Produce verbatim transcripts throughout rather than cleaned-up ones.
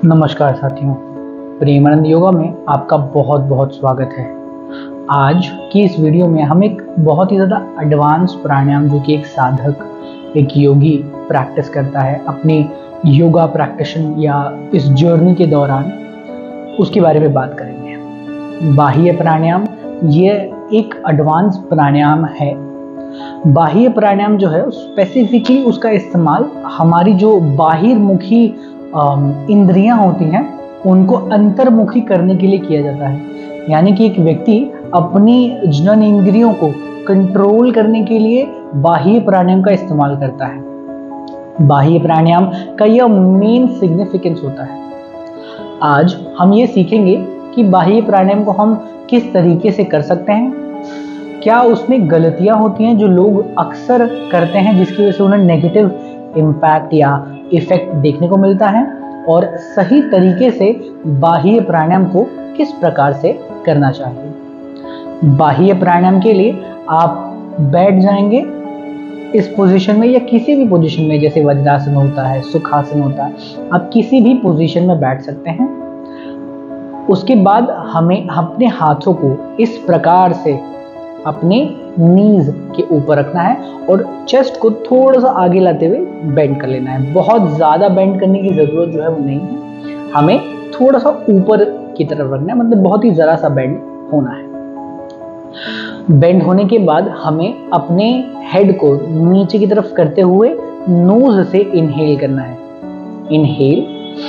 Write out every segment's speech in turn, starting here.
नमस्कार साथियों, प्रेमानंद योगा में आपका बहुत बहुत स्वागत है। आज की इस वीडियो में हम एक बहुत ही ज़्यादा एडवांस प्राणायाम जो कि एक साधक, एक योगी प्रैक्टिस करता है अपनी योगा प्रैक्टिशन या इस जर्नी के दौरान, उसके बारे में बात करेंगे। बाह्य प्राणायाम ये एक एडवांस प्राणायाम है। बाह्य प्राणायाम जो है स्पेसिफिकली उसका इस्तेमाल हमारी जो बाहिर्मुखी इंद्रियां होती हैं उनको अंतर्मुखी करने के लिए किया जाता है। यानी कि एक व्यक्ति अपनी जनन इंद्रियों को कंट्रोल करने के लिए बाह्य प्राणायाम का इस्तेमाल करता है। बाह्य प्राणायाम का यह मेन सिग्निफिकेंस होता है। आज हम ये सीखेंगे कि बाह्य प्राणायाम को हम किस तरीके से कर सकते हैं, क्या उसमें गलतियां होती हैं जो लोग अक्सर करते हैं जिसकी वजह से उन्हें नेगेटिव इम्पैक्ट या इफेक्ट देखने को मिलता है, और सही तरीके से बाह्य प्राणायाम को किस प्रकार से करना चाहिए। बाह्य प्राणायाम के लिए आप बैठ जाएंगे इस पोजीशन में या किसी भी पोजीशन में, जैसे वज्रासन होता है, सुखासन होता है, आप किसी भी पोजीशन में बैठ सकते हैं। उसके बाद हमें अपने हाथों को इस प्रकार से अपने नीज के ऊपर रखना है और चेस्ट को थोड़ा सा आगे लाते हुए बेंड कर लेना है। बहुत ज़्यादा बेंड करने की ज़रूरत जो है वो नहीं है, हमें थोड़ा सा ऊपर की तरफ रखना है, मतलब बहुत ही ज़रा सा बेंड होना है। बेंड होने के बाद हमें अपने हेड को नीचे की तरफ करते हुए नोज से इनहेल करना है। इनहेल,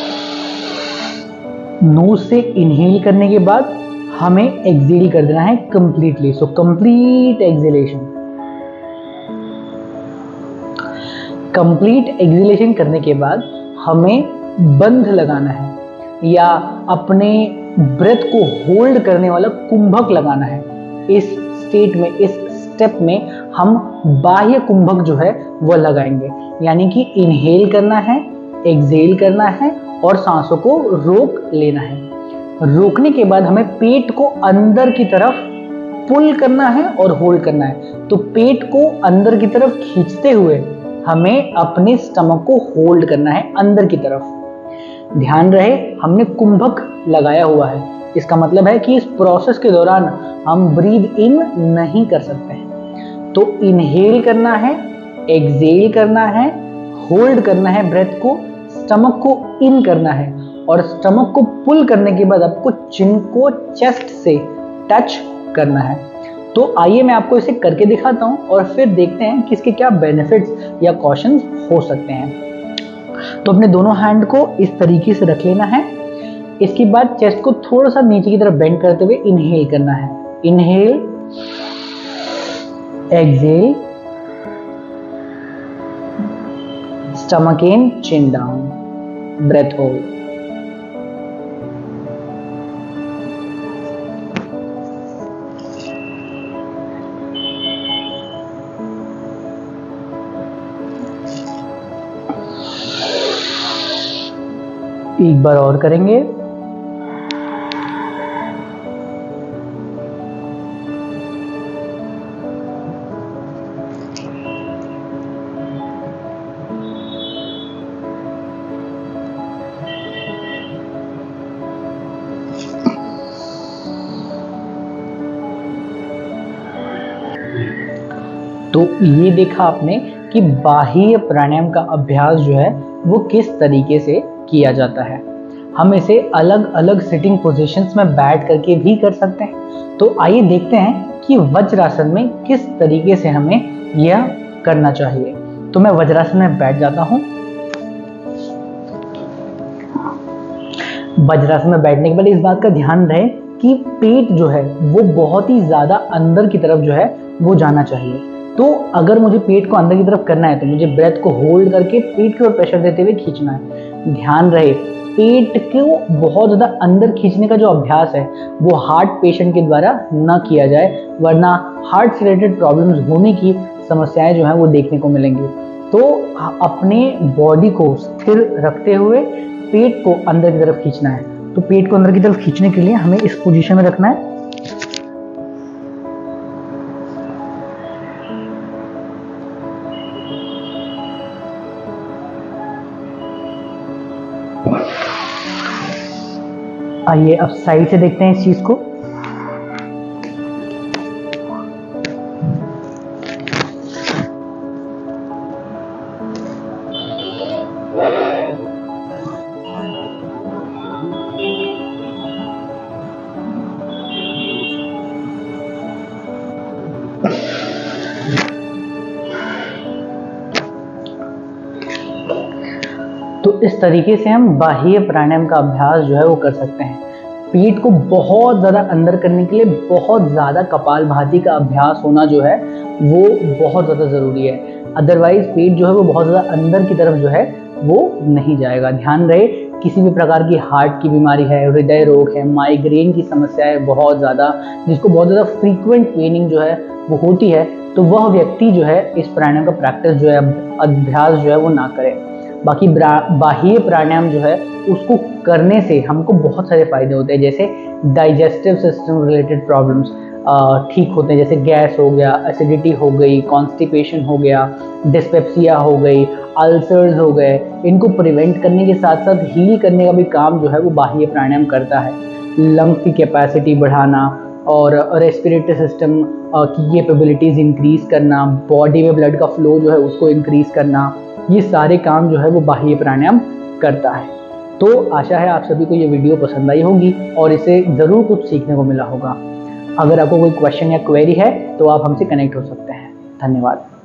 नोज से इनहेल करने के बाद हमें एक्सेल कर देना है completely. So complete exhalation. Complete exhalation करने के बाद हमें बंध लगाना है या अपने ब्रेथ को होल्ड करने वाला कुंभक लगाना है। इस स्टेट में, इस स्टेप में हम बाह्य कुंभक जो है वो लगाएंगे। यानी कि इनहेल करना है, एक्सेल करना है और सांसों को रोक लेना है। रोकने के बाद हमें पेट को अंदर की तरफ पुल करना है और होल्ड करना है। तो पेट को अंदर की तरफ खींचते हुए हमें अपने स्टमक को होल्ड करना है अंदर की तरफ। ध्यान रहे हमने कुंभक लगाया हुआ है, इसका मतलब है कि इस प्रोसेस के दौरान हम ब्रीद इन नहीं कर सकते हैं। तो इनहेल करना है, एक्सेल करना है, होल्ड करना है ब्रेथ को, स्टमक को इन करना है और स्टमक को पुल करने के बाद आपको चिन को चेस्ट से टच करना है। तो आइए मैं आपको इसे करके दिखाता हूं और फिर देखते हैं कि इसके क्या बेनिफिट्स या कॉशंस हो सकते हैं। तो अपने दोनों हैंड को इस तरीके से रख लेना है। इसके बाद चेस्ट को थोड़ा सा नीचे की तरफ बेंड करते हुए इनहेल करना है। Inhale, exhale, stomach in, chin down, breath hold. एक बार और करेंगे। तो ये देखा आपने कि बाह्य प्राणायाम का अभ्यास जो है वो किस तरीके से किया जाता है। हम इसे अलग अलग सिटिंग पोजीशंस में बैठ करके भी कर सकते हैं। तो आइए देखते हैं कि वज्रासन में किस तरीके से हमें यह करना चाहिए। तो मैं वज्रासन में बैठ जाता हूं। वज्रासन में बैठने के बाद इस बात का ध्यान रहे कि पेट जो है वो बहुत ही ज्यादा अंदर की तरफ जो है वो जाना चाहिए। तो अगर मुझे पेट को अंदर की तरफ करना है तो मुझे ब्रेथ को होल्ड करके पेट के ऊपर प्रेशर देते हुए खींचना है। ध्यान रहे पेट को बहुत ज़्यादा अंदर खींचने का जो अभ्यास है वो हार्ट पेशेंट के द्वारा न किया जाए, वरना हार्ट से रिलेटेड प्रॉब्लम्स होने की समस्याएं जो हैं वो देखने को मिलेंगी। तो अपने बॉडी को स्थिर रखते हुए पेट को अंदर की तरफ खींचना है। तो पेट को अंदर की तरफ खींचने के लिए हमें इस पोजीशन में रखना है। आइए अब साइड से देखते हैं इस चीज को। तो इस तरीके से हम बाह्य प्राणायाम का अभ्यास जो है वो कर सकते हैं। पीठ को बहुत ज़्यादा अंदर करने के लिए बहुत ज़्यादा कपालभाति का अभ्यास होना जो है वो बहुत ज़्यादा ज़रूरी है। अदरवाइज पीठ जो है वो बहुत ज़्यादा अंदर की तरफ जो है वो नहीं जाएगा। ध्यान रहे, किसी भी प्रकार की हार्ट की बीमारी है, हृदय रोग है, माइग्रेन की समस्या है बहुत ज़्यादा, जिसको बहुत ज़्यादा फ्रीक्वेंट पेनिंग जो है वो होती है, तो वह व्यक्ति जो है इस प्राणायाम का प्रैक्टिस जो है अभ्यास जो है वो ना करे। बाकी बाह्य प्राणायाम जो है उसको करने से हमको बहुत सारे फायदे होते हैं, जैसे डाइजेस्टिव सिस्टम रिलेटेड प्रॉब्लम्स ठीक होते हैं, जैसे गैस हो गया, एसिडिटी हो गई, कॉन्स्टिपेशन हो गया, डिस्पेप्सिया हो गई, अल्सर्स हो गए। इनको प्रिवेंट करने के साथ साथ हील करने का भी काम जो है वो बाह्य प्राणायाम करता है। लंग्स की कैपेसिटी बढ़ाना और रेस्पिरेटरी सिस्टम की कैपेबिलिटीज़ इंक्रीज करना, बॉडी में ब्लड का फ्लो जो है उसको इंक्रीज करना, ये सारे काम जो है वो बाह्य प्राणायाम करता है। तो आशा है आप सभी को ये वीडियो पसंद आई होगी और इसे ज़रूर कुछ सीखने को मिला होगा। अगर आपको कोई क्वेश्चन या क्वेरी है तो आप हमसे कनेक्ट हो सकते हैं। धन्यवाद।